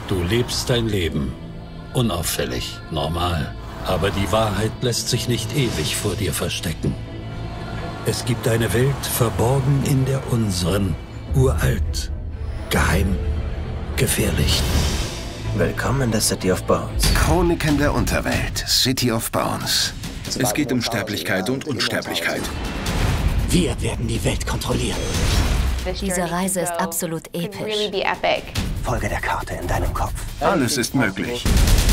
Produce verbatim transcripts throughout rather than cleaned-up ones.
Du lebst dein Leben. Unauffällig, normal. Aber die Wahrheit lässt sich nicht ewig vor dir verstecken. Es gibt eine Welt verborgen in der unseren. Uralt, geheim, gefährlich. Willkommen in der City of Bones. Chroniken der Unterwelt, City of Bones. Es geht um Sterblichkeit und Unsterblichkeit. Wir werden die Welt kontrollieren. Diese Reise ist absolut episch. Folge der Karte in deinem Kopf. Alles ist möglich.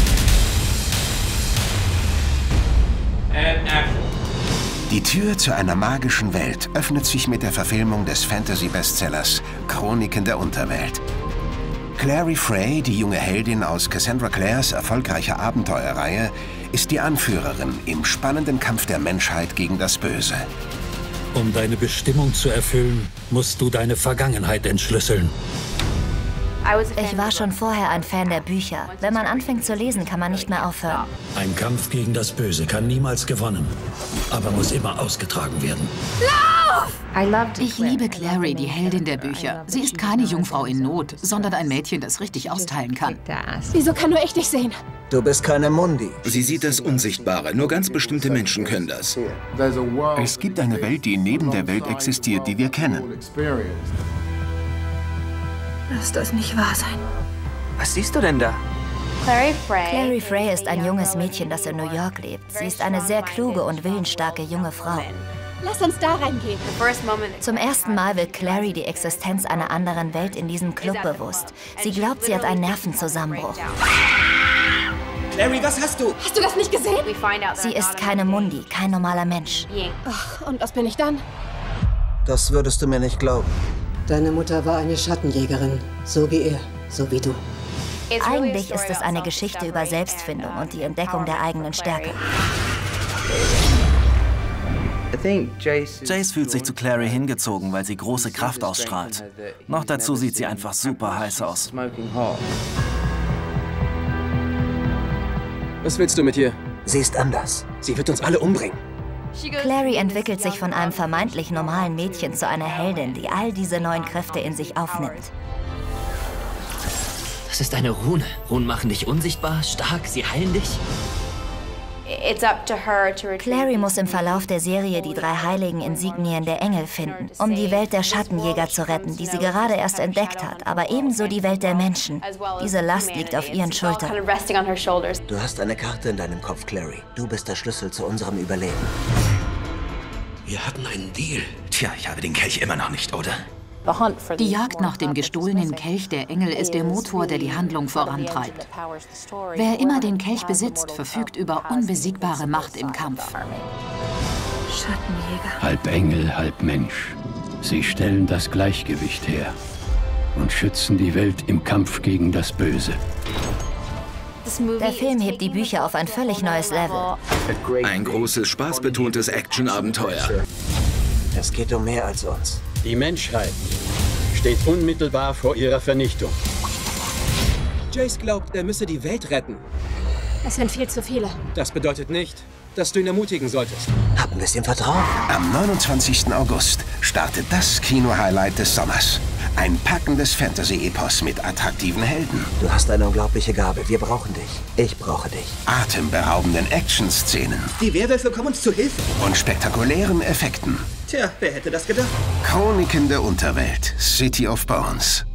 Die Tür zu einer magischen Welt öffnet sich mit der Verfilmung des Fantasy-Bestsellers Chroniken der Unterwelt. Clary Frey, die junge Heldin aus Cassandra Clares erfolgreicher Abenteuerreihe, ist die Anführerin im spannenden Kampf der Menschheit gegen das Böse. Um deine Bestimmung zu erfüllen, musst du deine Vergangenheit entschlüsseln. Ich war schon vorher ein Fan der Bücher. Wenn man anfängt zu lesen, kann man nicht mehr aufhören. Ein Kampf gegen das Böse kann niemals gewonnen, aber muss immer ausgetragen werden. Ich liebe Clary, die Heldin der Bücher. Sie ist keine Jungfrau in Not, sondern ein Mädchen, das richtig austeilen kann. Wieso kann nur ich dich sehen? Du bist keine Mundi. Sie sieht das Unsichtbare. Nur ganz bestimmte Menschen können das. Es gibt eine Welt, die neben der Welt existiert, die wir kennen. Lass das nicht wahr sein. Was siehst du denn da? Clary Frey ist ein junges Mädchen, das in New York lebt. Sie ist eine sehr kluge und willensstarke junge Frau. Lass uns da reingehen. Zum ersten Mal wird Clary die Existenz einer anderen Welt in diesem Club bewusst. Sie glaubt, sie hat einen Nervenzusammenbruch. Clary, was hast du? Hast du das nicht gesehen? Sie ist keine Mundi, kein normaler Mensch. Ach, und was bin ich dann? Das würdest du mir nicht glauben. Deine Mutter war eine Schattenjägerin, so wie er, so wie du. Eigentlich ist es eine Geschichte über Selbstfindung und die Entdeckung der eigenen Stärke. Jace fühlt sich zu Clary hingezogen, weil sie große Kraft ausstrahlt. Noch dazu sieht sie einfach super heiß aus. Was willst du mit ihr? Sie ist anders. Sie wird uns alle umbringen. Clary entwickelt sich von einem vermeintlich normalen Mädchen zu einer Heldin, die all diese neuen Kräfte in sich aufnimmt. Das ist eine Rune. Runen machen dich unsichtbar, stark, sie heilen dich. Clary muss im Verlauf der Serie die drei heiligen Insignien der Engel finden, um die Welt der Schattenjäger zu retten, die sie gerade erst entdeckt hat, aber ebenso die Welt der Menschen. Diese Last liegt auf ihren Schultern. Du hast eine Karte in deinem Kopf, Clary. Du bist der Schlüssel zu unserem Überleben. Wir hatten einen Deal. Tja, ich habe den Kelch immer noch nicht, oder? Die Jagd nach dem gestohlenen Kelch der Engel ist der Motor, der die Handlung vorantreibt. Wer immer den Kelch besitzt, verfügt über unbesiegbare Macht im Kampf. Schattenjäger. Halb Engel, halb Mensch. Sie stellen das Gleichgewicht her und schützen die Welt im Kampf gegen das Böse. Der Film hebt die Bücher auf ein völlig neues Level. Ein großes, spaßbetontes Action-Abenteuer. Es geht um mehr als uns. Die Menschheit steht unmittelbar vor ihrer Vernichtung. Jace glaubt, er müsse die Welt retten. Es sind viel zu viele. Das bedeutet nicht, dass du ihn ermutigen solltest. Hab ein bisschen Vertrauen. Am neunundzwanzigsten August startet das Kino-Highlight des Sommers. Ein packendes Fantasy-Epos mit attraktiven Helden. Du hast eine unglaubliche Gabe. Wir brauchen dich. Ich brauche dich. Atemberaubenden Action-Szenen. Die Werwölfe kommen uns zu Hilfe. Und spektakulären Effekten. Tja, wer hätte das gedacht? Chroniken der Unterwelt, City of Bones.